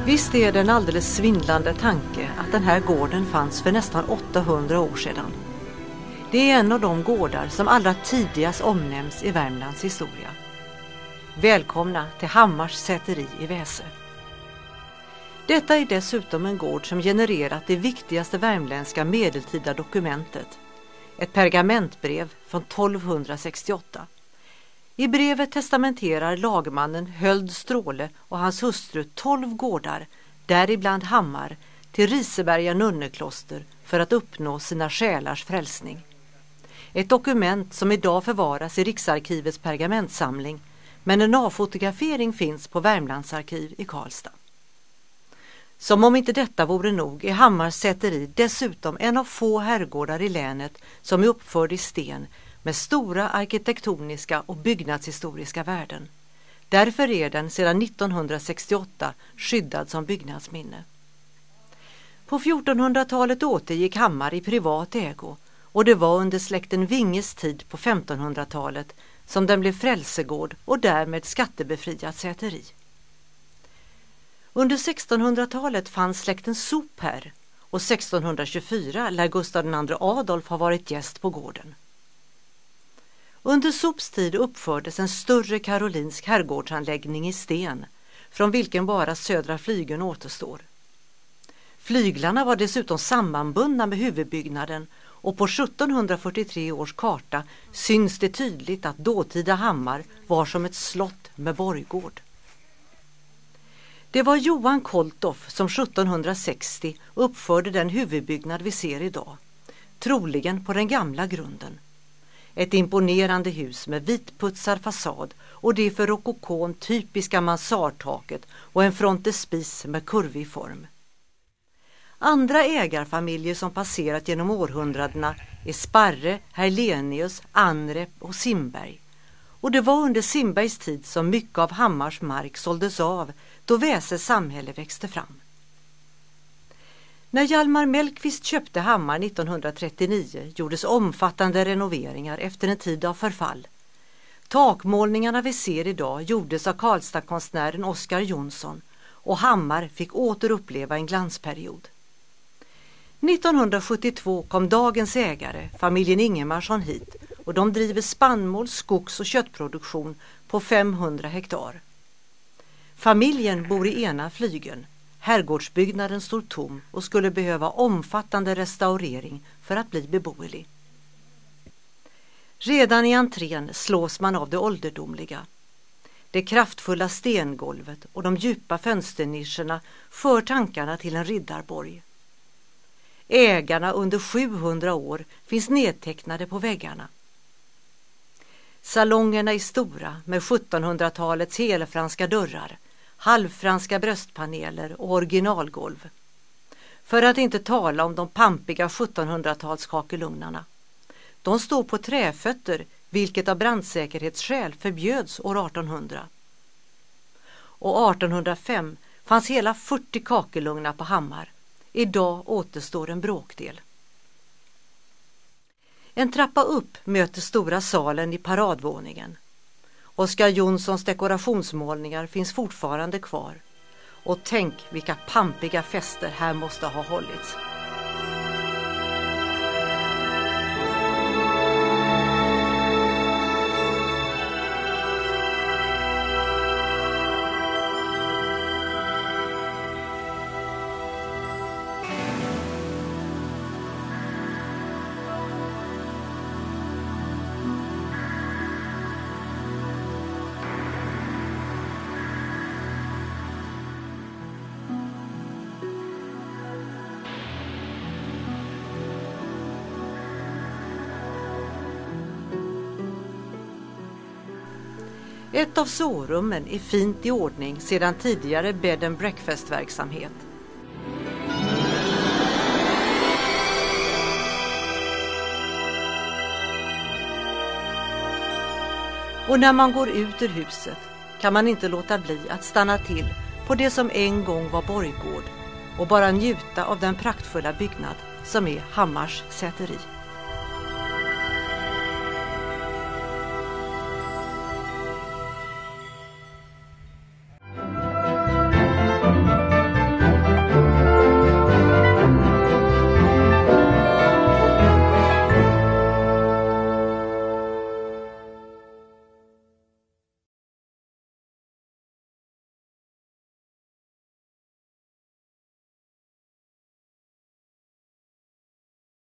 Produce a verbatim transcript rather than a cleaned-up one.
Visst är det en alldeles svindlande tanke att den här gården fanns för nästan åttahundra år sedan. Det är en av de gårdar som allra tidigast omnämns i Värmlands historia. Välkomna till Hammars säteri i Väse. Detta är dessutom en gård som genererat det viktigaste värmländska medeltida dokumentet, ett pergamentbrev från tolvhundrasextioåtta. I brevet testamenterar lagmannen Höld Stråle och hans hustru tolv gårdar, däribland Hammar, till Riseberga nunnekloster för att uppnå sina själars frälsning. Ett dokument som idag förvaras i Riksarkivets pergamentsamling, men en avfotografering finns på Värmlandsarkiv i Karlstad. Som om inte detta vore nog är Hammars säteri dessutom en av få herrgårdar i länet som är uppförd i sten med stora arkitektoniska och byggnadshistoriska värden. Därför är den sedan nittonhundrasextioåtta skyddad som byggnadsminne. På fjortonhundratalet återgick Hammar i privat ägo och det var under släkten Vinges tid på femtonhundratalet som den blev frälsegård och därmed skattebefriat säteri. Under sextonhundratalet fanns släkten Sop här och sextonhundratjugofyra lär Gustav den andre Adolf ha varit gäst på gården. Under Sops tid uppfördes en större karolinsk herrgårdsanläggning i sten, från vilken bara södra flygeln återstår. Flyglarna var dessutom sammanbundna med huvudbyggnaden och på sjuttonhundrafyrtiotre års karta syns det tydligt att dåtida Hammar var som ett slott med borggård. Det var Johan Koltoff som sjuttonhundrasextio uppförde den huvudbyggnad vi ser idag, troligen på den gamla grunden. Ett imponerande hus med vitputsad fasad och det för rokokon typiska mansardtaket och en frontespis med kurvig form. Andra ägarfamiljer som passerat genom århundradena är Sparre, Herlenius, Anrep och Simberg. Och det var under Simbergs tid som mycket av Hammars mark såldes av då Väses samhälle växte fram. När Hjalmar Mellqvist köpte Hammar nittonhundratrettionio gjordes omfattande renoveringar efter en tid av förfall. Takmålningarna vi ser idag gjordes av Karlstadkonstnären Oskar Jonsson och Hammar fick åter uppleva en glansperiod. nittonhundrasjuttiotvå kom dagens ägare, familjen Ingemarsson, hit och de driver spannmål, skogs- och köttproduktion på femhundra hektar. Familjen bor i ena flygeln. Herrgårdsbyggnaden står tom och skulle behöva omfattande restaurering för att bli beboelig. Redan i entrén slås man av det ålderdomliga. Det kraftfulla stengolvet och de djupa fönsternischerna för tankarna till en riddarborg. Ägarna under sjuhundra år finns nedtecknade på väggarna. Salongerna är stora med sjuttonhundratalets helfranska dörrar, halvfranska bröstpaneler och originalgolv. För att inte tala om de pampiga sjuttonhundratals kakelugnarna. De står på träfötter, vilket av brandsäkerhetsskäl förbjöds år artonhundra. Och artonhundrafem fanns hela fyrtio kakelugnar på Hammar. Idag återstår en bråkdel. En trappa upp möter stora salen i paradvåningen. Oskar Jonssons dekorationsmålningar finns fortfarande kvar. Och tänk vilka pampiga fester här måste ha hållits. Ett av sovrummen är fint i ordning sedan tidigare bed and breakfast-verksamhet. Och när man går ut ur huset kan man inte låta bli att stanna till på det som en gång var borggård och bara njuta av den praktfulla byggnad som är Hammars säteri.